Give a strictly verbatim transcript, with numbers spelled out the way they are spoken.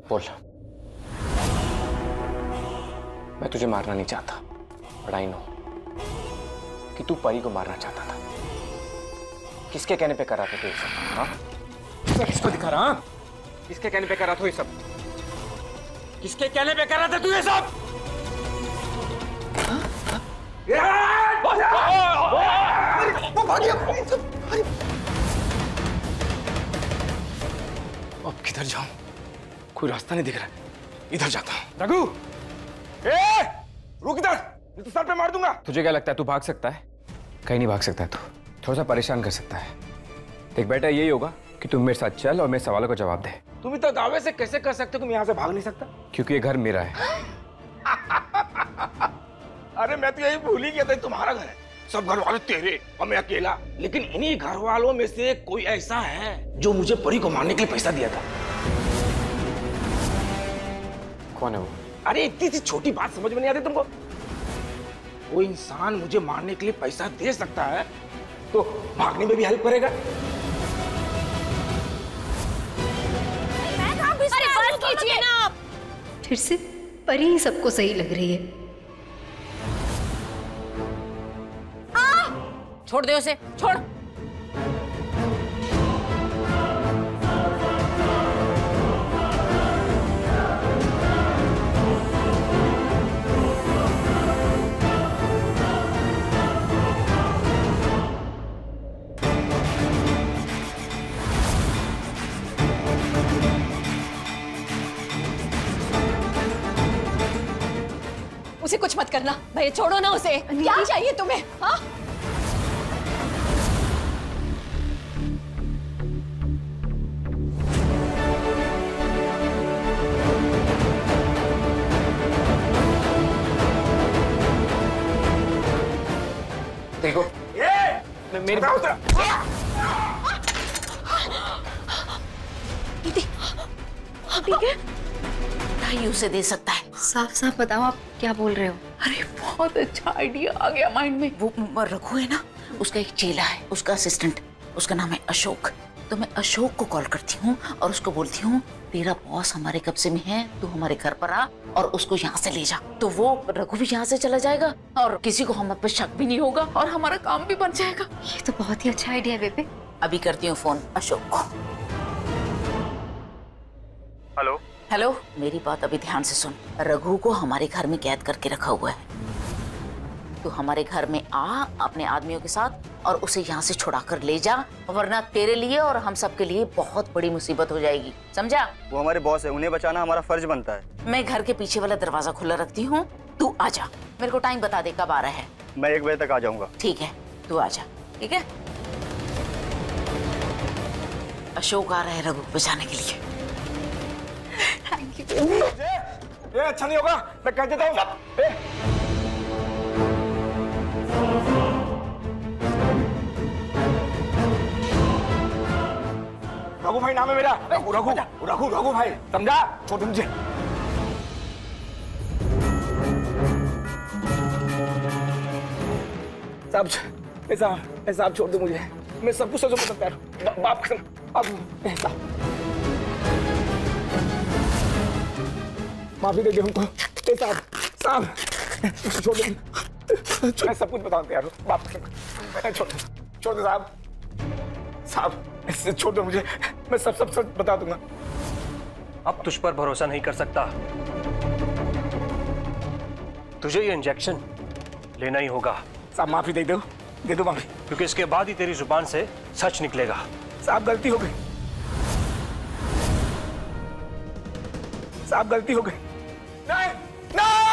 बोल। मैं तुझे मारना नहीं चाहता, बट आई नो कि तू परी को मारना चाहता था। किसके कहने पे कर रहा था तू ये सब? हाँ? मैं किसको दिखा रहा? किसके कहने पे कर रहा था ये सब? किसके कहने पे कर रहा था तू ये सब? अब किधर जाऊं? कोई रास्ता नहीं दिख रहा। इधर जाता हूं। रघु, ए, रुक इधर, तो सर पे मार दूंगा। तुझे क्या लगता है तू भाग सकता है? कहीं नहीं भाग सकता है तू। थोड़ा सा परेशान कर सकता है। देख बेटा, यही होगा कि तुम मेरे साथ चल और मेरे सवालों का जवाब दे। तुम इतना दावे से कैसे कर सकते हो तुम यहाँ से भाग नहीं सकता? क्योंकि ये घर मेरा है। अरे मैं तो यही भूल ही गया था, तुम्हारा घर है, सब घर वाले तेरे और मैं अकेला। लेकिन इन्हीं घर वालों में से कोई ऐसा है जो मुझे परी को मारने के लिए पैसा दिया था। कौन है वो? अरे इतनी सी छोटी बात समझ में नहीं आती तुमको? कोई इंसान मुझे मारने के लिए पैसा दे सकता है तो भागने में भी हेल्प करेगा। अरे बंद कीजिए ना आप। फिर से परी ही सबको सही लग रही है। आ! छोड़ दे उसे, छोड़। उसे कुछ मत करना भैया, छोड़ो ना उसे। क्या चाहिए तुम्हें? हाँ? देखो, ये मेरी ठीक है, ढाई उसे दे सकता है। साफ साफ बताओ आप क्या बोल रहे हो? अरे बहुत अच्छा आइडिया आ गया माइंड में। वो रघु है ना, उसका एक चेला है, उसका असिस्टेंट, उसका नाम है अशोक। तो मैं अशोक को कॉल करती हूँ और उसको बोलती हूँ तेरा बॉस हमारे कब्जे में है, तू हमारे घर पर आ और उसको यहाँ से ले जा। तो वो रघु भी यहाँ से चला जाएगा और किसी को हम पर शक भी नहीं होगा और हमारा काम भी बन जाएगा। ये तो बहुत ही अच्छा आइडिया है बेबे। अभी करती हूँ फोन अशोक को। हेलो हेलो, मेरी बात अभी ध्यान से सुन। रघु को हमारे घर में कैद करके रखा हुआ है। तू हमारे घर में आ अपने आदमियों के साथ और उसे यहाँ से छुड़ा कर ले जा, वरना तेरे लिए और हम सब के लिए बहुत बड़ी मुसीबत हो जाएगी, समझा? वो हमारे बॉस है, उन्हें बचाना हमारा फर्ज बनता है। मैं घर के पीछे वाला दरवाजा खुला रखती हूँ, तू आजा। मेरे को टाइम बता दे कब आ रहा है। मैं एक बजे तक आ जाऊंगा। ठीक है, तू आजा। ठीक है, अशोक आ रहा है रघु को बचाने के लिए। Thank you. ये अच्छा नहीं होगा, मैं कह देता हूँ। रघु भाई नाम है मेरा। रघु रघु रघु रघु भाई, समझा? छोड़ मुझे। साहब साहब साहब छोड़ दो मुझे, मैं सब कुछ सोचो सकता हूँ। बाप कसम, अब माफी दे दे हमको। साहब साहब छोड़ दो, मैं सब कुछ बताऊँ तैयार हूँ। बाप कसम, छोड़ दो छोड़ दो साहब साहब ऐसे छोड़ दो मुझे, मैं सब सब सब बता दूंगा। अब तुझ पर भरोसा नहीं कर सकता, तुझे ये इंजेक्शन लेना ही होगा। साहब माफी दे दो, दे दो माफी, क्योंकि इसके बाद ही तेरी जुबान से सच निकलेगा। साहब गलती हो गई, साहब गलती हो गई। नहीं नहीं